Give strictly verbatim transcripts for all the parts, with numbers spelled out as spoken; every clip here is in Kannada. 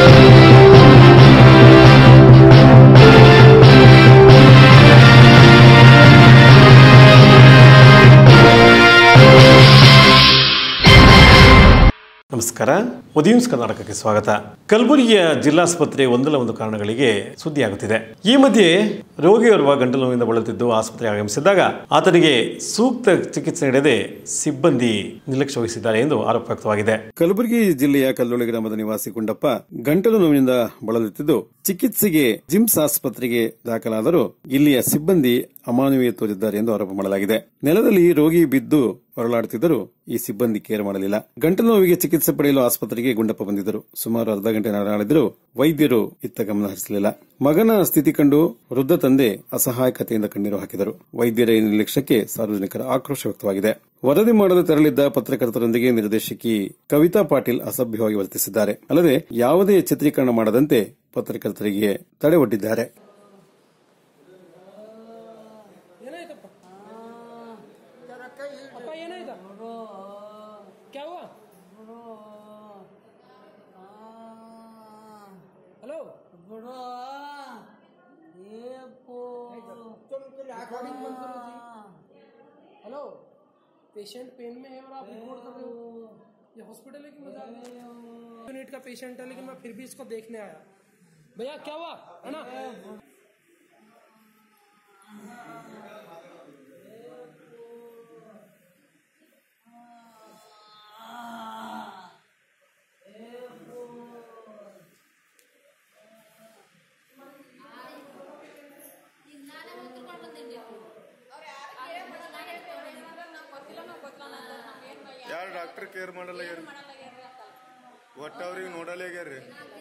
ನಮಸ್ಕಾರ, ಉದಯನ್ಸ್ ಕರ್ನಾಟಕಕ್ಕೆ ಸ್ವಾಗತ. ಕಲಬುರಗಿಯ ಜಿಲ್ಲಾಸ್ಪತ್ರೆ ಒಂದಲ್ಲ ಒಂದು ಕಾರಣಗಳಿಗೆ ಸುದ್ದಿಯಾಗುತ್ತಿದೆ. ಈ ಮಧ್ಯೆ ರೋಗಿಯೋರ್ವ ಗಂಟಲು ನೋವಿನಿಂದ ಬಳಲುತ್ತಿದ್ದು ಆಸ್ಪತ್ರೆಗೆ ಆಗಮಿಸಿದಾಗ ಆತನಿಗೆ ಸೂಕ್ತ ಚಿಕಿತ್ಸೆ ನೀಡದೆ ಸಿಬ್ಬಂದಿ ನಿರ್ಲಕ್ಷ್ಯ ವಹಿಸಿದ್ದಾರೆ ಎಂದು ಆರೋಪ ವ್ಯಕ್ತವಾಗಿದೆ. ಕಲಬುರಗಿ ಜಿಲ್ಲೆಯ ಕಲ್ಲೋಳಿ ಗ್ರಾಮದ ನಿವಾಸಿ ಗುಂಡಪ್ಪ ಗಂಟಲು ನೋವಿನಿಂದ ಬಳಲುತ್ತಿದ್ದು ಚಿಕಿತ್ಸೆಗೆ ಜಿಮ್ಸ್ ಆಸ್ಪತ್ರೆಗೆ ದಾಖಲಾದರೂ ಇಲ್ಲಿಯ ಸಿಬ್ಬಂದಿ ಅಮಾನವೀಯ ತೋರಿದ್ದಾರೆ ಎಂದು ಆರೋಪ ಮಾಡಲಾಗಿದೆ. ನೆಲದಲ್ಲಿ ರೋಗಿ ಬಿದ್ದು ಹೊರಳಾಡುತ್ತಿದ್ದರೂ ಈ ಸಿಬ್ಬಂದಿ ಕೇರ್ ಮಾಡಲಿಲ್ಲ. ಗಂಟಲು ನೋವಿಗೆ ಚಿಕಿತ್ಸೆ ಪಡೆಯಲು ಆಸ್ಪತ್ರೆಗೆ ಗುಂಡಪ್ಪ ಬಂದಿದ್ದರು. ಸುಮಾರು ಅರ್ಧ ಗಂಟೆ ನಡೆದಿದ್ದರೂ ವೈದ್ಯರು ಇತ್ತ ಗಮನ ಹರಿಸಲಿಲ್ಲ. ಮಗನ ಸ್ಥಿತಿ ಕಂಡು ವೃದ್ಧ ತಂದೆ ಅಸಹಾಯಕತೆಯಿಂದ ಕಣ್ಣೀರು ಹಾಕಿದರು. ವೈದ್ಯರ ಈ ನಿರ್ಲಕ್ಷ್ಯಕ್ಕೆ ಸಾರ್ವಜನಿಕರ ಆಕ್ರೋಶ ವ್ಯಕ್ತವಾಗಿದೆ. ವರದಿ ಮಾಡಲು ತೆರಳಿದ್ದ ಪತ್ರಕರ್ತರೊಂದಿಗೆ ನಿರ್ದೇಶಕಿ ಕವಿತಾ ಪಾಟೀಲ್ ಅಸಭ್ಯವಾಗಿ ವರ್ತಿಸಿದ್ದಾರೆ. ಅಲ್ಲದೆ ಯಾವುದೇ ಚಿತ್ರೀಕರಣ ಮಾಡದಂತೆ ಪತ್ರಕರ್ತರಿಗೆ ತಡೆ ಒಡ್ಡಿದ್ದಾರೆ. हेलो रिकॉर्डिंग बंद करो जी. हेलो, पेशेंट पेन में है और आप रिकॉर्ड कर रहे हो. ये हॉस्पिटल है कि मजाक? यूनिट का पेशेंट है लेकिन मैं फिर भी इसको देखने आया. भैया क्या हुआ है ना? ಯಾರು ಡಾಕ್ಟರ್ ಕೇರ್ ಮಾಡಲ್ಲ, ಒಟ್ಟು ಅವ್ರಿಗೆ ನೋಡಲ್ಲಾಗ್ಯಾರ್ರಿ.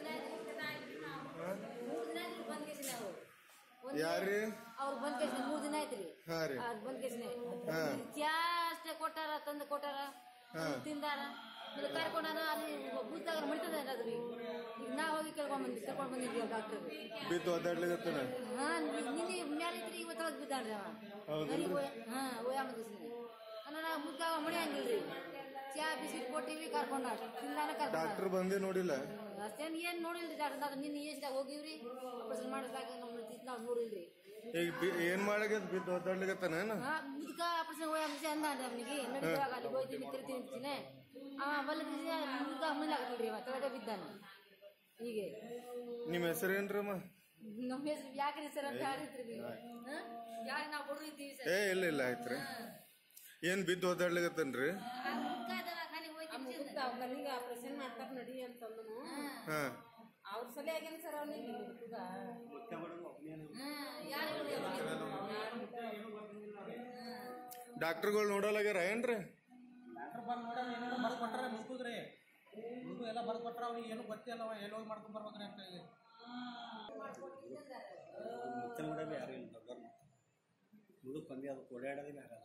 ಯಾರ್ರಿ ಅವ್ರು ಬಂದ್ ಕೇಸ್ ಮೂರ್ ದಿನ ಆಯ್ತ್ರಿ. ಹಾ ರೀ ಬಂದ್ ಕೇಸ್ನೆ ಚಾ ಅಷ್ಟೇ ಕೊಟ್ಟಾರ, ತಂದು ಕೊಟ್ಟಾರ, ತಿಂದಾರ, ಕರ್ಕೊಂಡಾರ. ಅಲ್ಲಿ ಬುದ್ಧಾಗ ಮಳಿತದ ಅದ್ರಿ. ಈಗ ನಾ ಹೋಗಿ ಕೇಳ್ಕೊಂಡ್ ಬಂದಿ ಕರ್ಕೊಂಡ್ ಬಂದಿದ್ವಿ ಡಾಕ್ಟರ್. ಬಿದ್ದು ಒದ್ದಾಡ್ಲಿಗತ್ತಾನ. ಹಾ, ನಿನ್ನೆ ಮ್ಯಾಲ ಇದ್ರಿ, ಇವತ್ತೊಳಗ್ ಬಿದ್ದಾಡ್ರಿ ಅವ. ಹಾ, ಓಯಾ ಮಗಸ್ನಿ ಅನ್ನ ಮುದ್ದಾಗ ಮಣಿ ಹಂಗಿಲ್ರಿ. ಚಾ ಬಿಸಿಟ್ ಕೊಟ್ಟಿವಿ, ಕರ್ಕೊಂಡ ತಿಂದಾನ ಕರ್ಕೊಂಡ. ಡಾಕ್ಟರ್ ಬಂದೇ ನೋಡಿಲ್ಲ. ಅಷ್ಟೇನ್ ಏನ್ ನೋಡಿಲ್ರಿ ಡಾಕ್ಟರ್. ನಿನ್ನೆ ಎಷ್ಟಾಗ ಹೋಗಿವ್ರಿ, ಆಪರೇಷನ್ ಮಾಡಿಸ್ಲಾಕ ನಾವು ನೋಡಿಲ್ರಿ. ಈಗ ಏನ್ ಮಾಡಾಗ್ಯದ? ಬಿದ್ದು ಒದ್ದಾಡ್ಲಿಗತ್ತಾನ. ಮುದ್ಕ ಆಪರೇಷನ್ ಹೋಯ ಮುಗಿಸಿ ಅಂದ ಅವನಿಗೆ ನಡಿದಾಗ ಅಲ್ಲಿ ಹೋಯ್ತೀನಿ ತಿರ್ತೀನಿ ಅಂತೀನಿ. ಆ ಬಲ್ಲ ಮುದ್ಕ ಮುನ್ನಾಗ ನೋಡ್ರಿ ಅವ ಕೆಳಗೆ ಬಿದ್ದಾನ. ಹೀಗೆ ನಿಮ್ಮ ಹೆಸರೇನ್ರಮ್ಮ? ನಮ್ಮ ಹೆಸರು ಯಾಕ್ರಿ ಸರ್ ಅಂತ ಹೇಳಿದ್ರಿ. ಯಾಕೆ ನಾವು ಕೊಡ್ರಿ ಇದ್ದೀವಿ ಸರ್? ಏ ಇಲ್ಲ ಇಲ್ಲ ಆಯ್ತ್ರಿ. ಏನ್ ಬಿದ್ದು ಒದ್ದಾಡ್ಲಿಗತ್ತನ್ರಿ? ಕಣ್ಣಿಗೆ ಆಪರೇಷನ್ ಮಾಡ್ತಾರ ನಡಿ ಅಂತಂದನು. ಅವ್ರ ಸಲ ಆಗ್ಯಾನ ಸರ್ ಅವನಿಗೆ. ಡಾಕ್ಟರ್ಗಳು ನೋಡಲ್ಲಾಗ್ಯಾರ ಏನ್ರಿ? ಡಾಕ್ಟರ್ ಬಂದು ನೋಡ ಏನಾದ್ರು ಬರ್ದು ಕೊಟ್ಟಾರ ಮುಳುಗುದ್ರಿ. ಮುಳುಗು ಎಲ್ಲ ಬರ್ದು ಕೊಟ್ಟಾರ. ಅವ್ನಿಗೆ ಏನು ಗೊತ್ತಿಲ್ಲವ, ಎಲ್ಲಿ ಹೋಗಿ ಮಾಡ್ಕೊಂಡ್ ಬರ್ಬೇಕ್ರಿ ಅಂತ ಹೇಳಿ. ಮತ್ತೆ ನೋಡೋದು ಯಾರು ಇಲ್ಲ. ದೊಡ್ಡವ್ರು ಮುಳುಗು ಬಂದು ಅದು ಓಡಾಡೋದೇ ಆಗಲ್ಲ.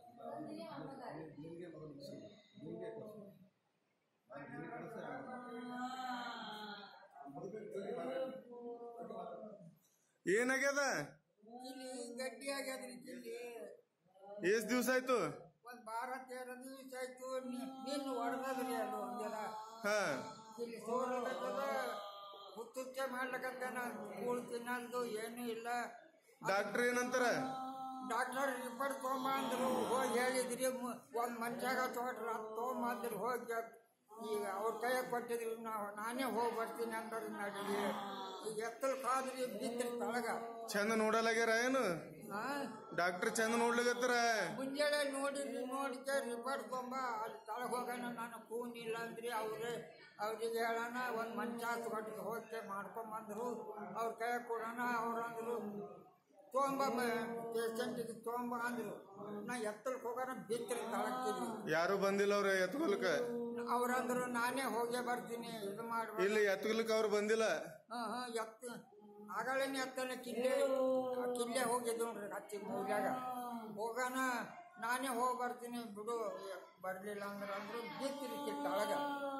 ಏನಾಗ್ಯದ? ಗಡ್ಡಿ ಆಗ್ಯದ್ರಿ. ಜಿಲ್ಲಿ ಎಷ್ಟ್ ದಿವ್ಸ ಆಯ್ತು? ಒಂದ್ ಬಾರ ತೇರ ದಿವಸ ಆಯ್ತು. ನೀನು ಹೊಡೆದ್ರಿ ಅದು ಒಂದೆಲ್ಲ. ಹಾ, ಇಲ್ಲಿ ಸೋರ್ಲಕತ್ತದ, ಹುತ್ತುಚ್ಚೆ ಮಾಡ್ಲಕತ್ತಾನ. ಕೂಳ್ ತಿನ್ನಲ್ದು ಏನು ಇಲ್ಲ. ಡಾಕ್ಟರ್ ಏನಂತಾರ? ಡಾಕ್ಟರ್ ರಿಪೋರ್ಟ್ ತೊಗೊಂಬ ಅಂದ್ರು. ಹೋಗಿ ಹೇಳಿದ್ರಿ, ಒಂದ್ ಮನ್ಷಾಗ ತೋಟ್ರ ತೊಗೊಂಬ ಅಂದ್ರು. ಹೋಗಿ ಈಗ ಅವ್ರ ಕೈಯಾಗ ಕೊಟ್ಟಿದ್ರಿ. ನಾವು ನಾನೇ ಹೋಗಿ ಬರ್ತೀನಿ ಅಂದ್ರೆ ನಡೀರಿ. ಈಗ ಎತ್ತಲ್ ಕಾದ್ರಿ, ಬಿದ್ರಿ ತಳಗ. ಚಂದ ನೋಡಲಾಗ್ಯಾರ ಏನು? ಡಾಕ್ಟರ್ ಚಂದ ನೋಡ್ಲಿಕತ್ತಾರ. ಮುಂಜಾನೆ ನೋಡಿ ನೋಡಿಕೆ ರಿಪೋರ್ಟ್ ತೊಗೊಂಬ, ಅಲ್ಲಿ ತಳಗ ಹೋಗೋಣ. ನಾನು ಕೂನ್ ಇಲ್ಲ ಅಂದ್ರಿ. ಅವ್ರೆ ಅವ್ರಿಗೆ ಹೇಳೋಣ, ಒಂದ್ ಮಂಚ ಕೊಟ್ಟು ಹೋಗಿ ಮಾಡ್ಕೊಂಬಂದ್ರು. ಅವ್ರ ಕೈಯಾಗ ಕೊಡೋಣ. ಅವ್ರು ಅಂದ್ರು ತೊಗೊಂಬ ಪೇಷಂಟಿಗೆ ತೊಗೊಂಬ ಅಂದ್ರು. ನಾ ಎತ್ತಲ್ಕ್ ಹೋಗೋಣ, ಬಿತ್ತರಿ ತಳಕ್ತಿದ್ವಿ. ಯಾರು ಬಂದಿಲ್ಲ ಅವ್ರ ಎತ್ಕೊಲ್ಕ? ಅವ್ರಂದ್ರು ನಾನೇ ಹೋಗೇ ಬರ್ತೀನಿ, ಇದು ಮಾಡ್ಬೇಕು. ಇಲ್ಲಿ ಎತ್ಕೊಲ್ಕ ಅವ್ರು ಬಂದಿಲ್ಲ. ಹಾ ಹಾ ಎತ್ತ ಆಗಳೇನೆ ಎತ್ತನ ಕಿಲ್ಲೆ ಕಿಲ್ಲೆ ಹೋಗಿದ್ದು ನೋಡ್ರಿ. ಹಚ್ಚಿ ಮೂಲ್ಯಾಗ ಹೋಗೋಣ, ನಾನೇ ಹೋಗಿ ಬರ್ತೀನಿ ಬಿಡು. ಬರ್ಲಿಲ್ಲ ಅಂದ್ರೆ ಅಂದ್ರು ಬಿತ್ತಿರಿ ತಳಗ.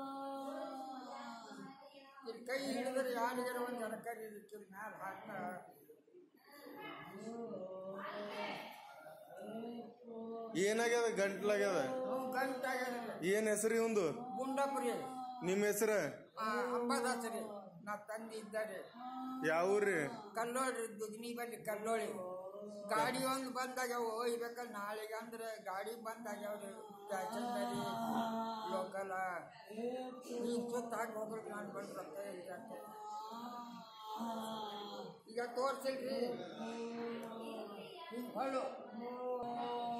ಇಲ್ಲಿ ಕೈ ಹಿಡಿದ್ರೆ ಯಾರಿಗಾರ ಒಂದು ಎಡಕರಿ ಇರ್ತೀರಿ ಮ್ಯಾಲ ಹಾಕ್ತಾರ. ಏನಾಗ್ಯದ? ಗಂಟ್ಲಾಗ್ಯದ. ಗಂಟಾಗ್ಯದ. ಏನ್ ಹೆಸರು ಇವಂದು? ಗುಂಡಪ್ರಿ. ನಿಮ್ಮ ಹೆಸರು? ಅಂಬದಾಸರಿ ನಾ ತಂದಿದ್ದಾರೆ. ಯಾವ್ರಿ? ಕಲ್ಲೋಳಿ ದುಗ್ನಿ ಬಲ್ಲಿ ಕಲ್ಲೋಳಿ. ಗಾಡಿ ಒಂದು ಬಂದಾಗ್ಯಾವ ಒಯ್ಬೇಕಲ್ಲ ನಾಳೆಗೆ ಅಂದ್ರೆ ಗಾಡಿ ಬಂದಾಗ್ಯಾವ್ರಿ ಪ್ಯಾಸೆಂಜರಿ ಲೋಕಲ್ ಈಗ ಸುತ್ತ ಹಾಕಿ ಹೋಗ್ಲಿಕ್ಕೆ ನಾನು ಬಂದು ರೊಕ್ಕ ಇಲ್ಲಂತೆ. ಈಗ ತೋರ್ಸಿಲ್ರಿ ಹೊಳ್ಳು